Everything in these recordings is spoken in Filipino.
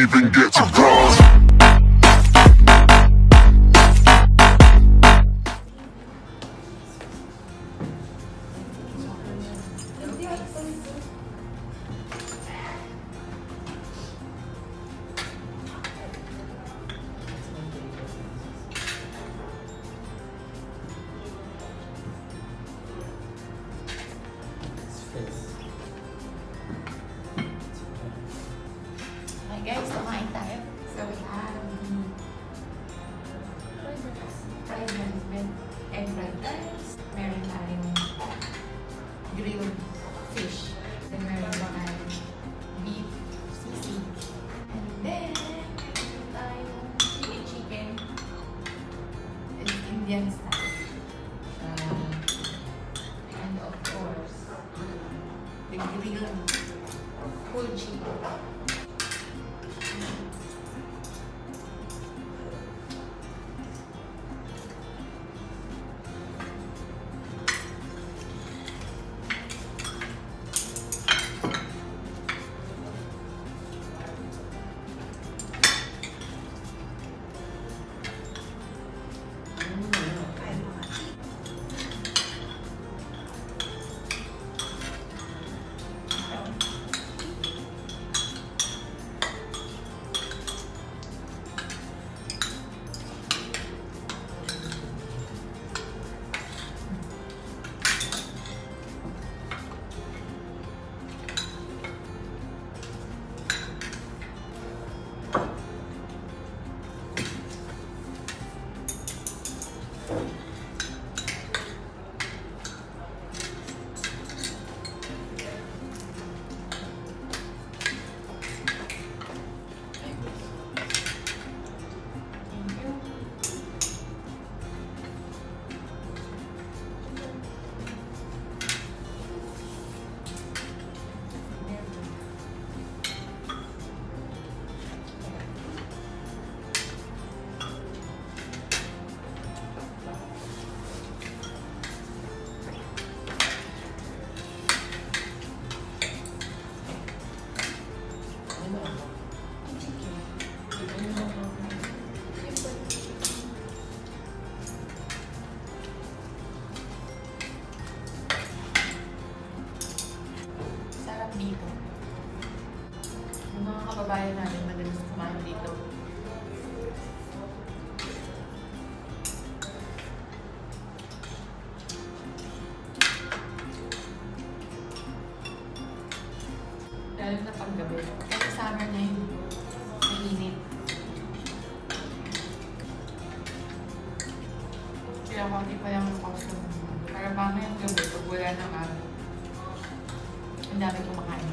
even get to cross. Guys, kumain tayo. So we have fried rice with egg fried rice. Meron tayong grilled fish. Then meron tayong beef sisig. And then meron tayong chili chicken. It's Indian style. And of course, the grilled whole chicken. Dito. Yung mga kababayan natin madalas kumain dito. Lalo na paggabi. Kasi summer na yun. Mainit. Kaya konti pa lang ang cost naman. Para mamayang gabi, pag wala ng araw. Ang dami kumakain.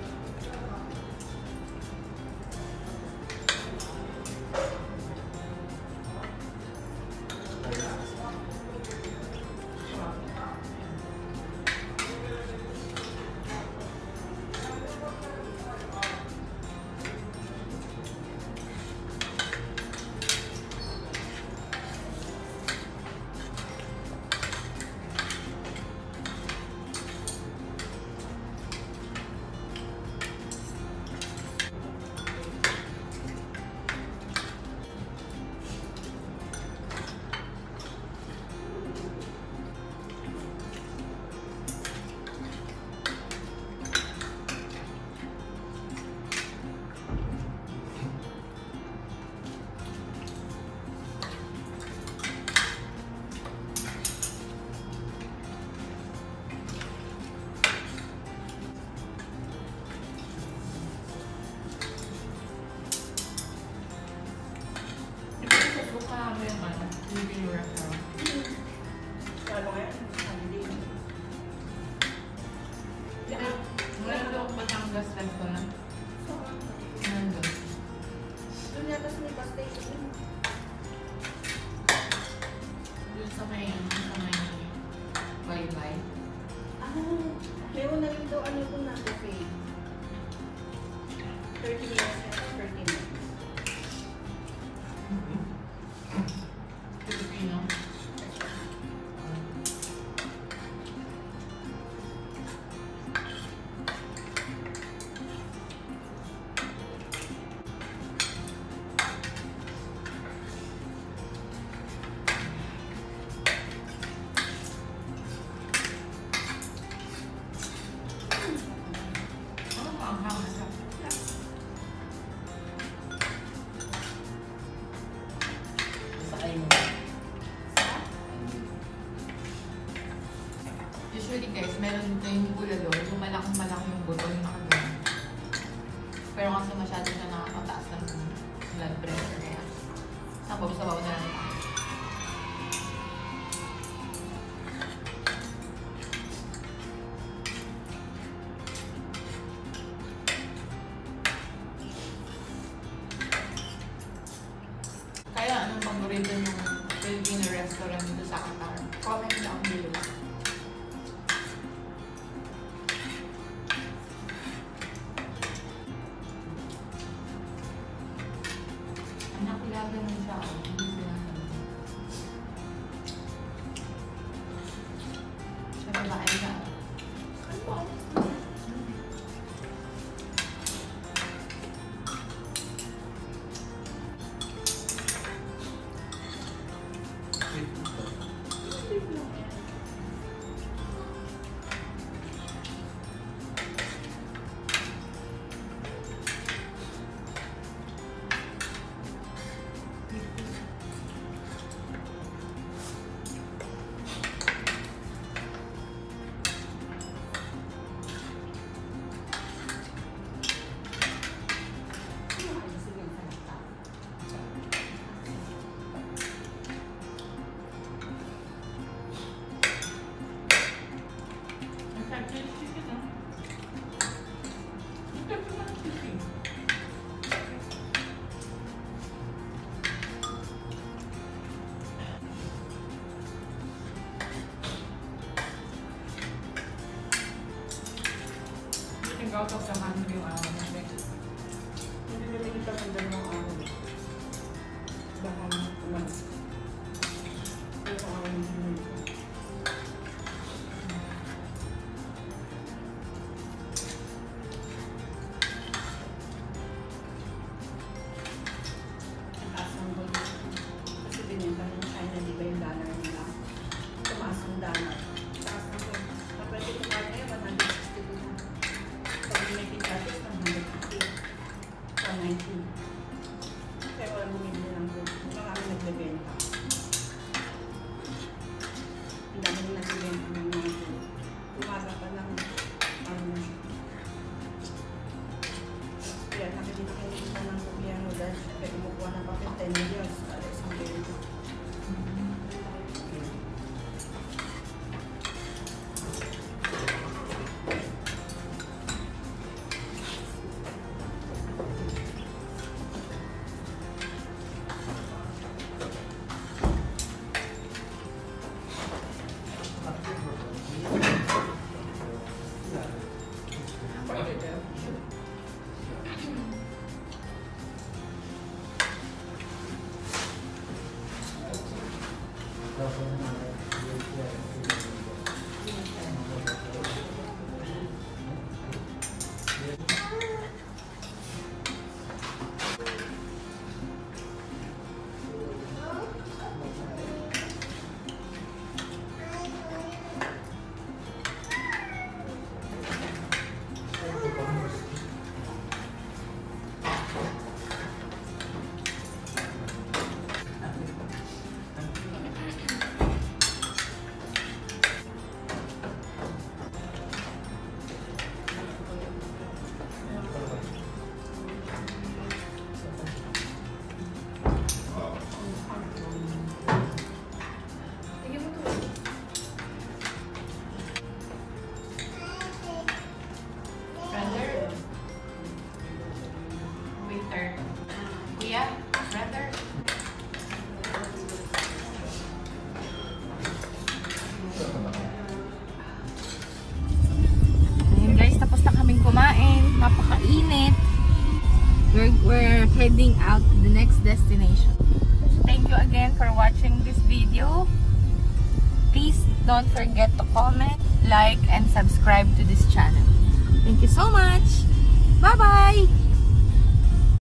Batangas restaurant. Nandun. Doon yata sa may bus station. Doon sa may bye-bye. Meron na rin daw ano kung na cafe. 30 minutes and 30 minutes. Filipino. Maanghang na siya. Usually guys, meron dito yung bulalo, yung malaking yung buto, yung nakagano. Pero kasi masyado siya nakakataas ng blood pressure, kaya sabaw-sabaw na lang. Kaya anong paborito yung Filipino restaurant dito sa Qatar? Comment down below. Nakilaban na siya. Hindi sinasabi. Siya babae siya. Ano ba? Out of the hand yung namin. Hindi na rin ito ang dalawang araw. Baka umalis. Pero araw hindi ito. Ang taas ng dollar. Kasi binenta ng China, di ba yung dollar nila? Tumaas ng dollar. Taas ng dollar. Kapag ito nga ngayon, 162 na. Pag may pinatis ng 150 o 19. Kaya walang bumili ng good. Mga kami nagbebenta. Ang dami na nagbebenta ng mga good. Umaga pa lang ano na siya. Kaya nakikita ng gobyerno dahil siya kumukuha ng papel 10 million para isang benta. Napakainit. We're heading out to the next destination. Thank you again for watching this video. Please don't forget to comment, like, and subscribe to this channel. Thank you so much.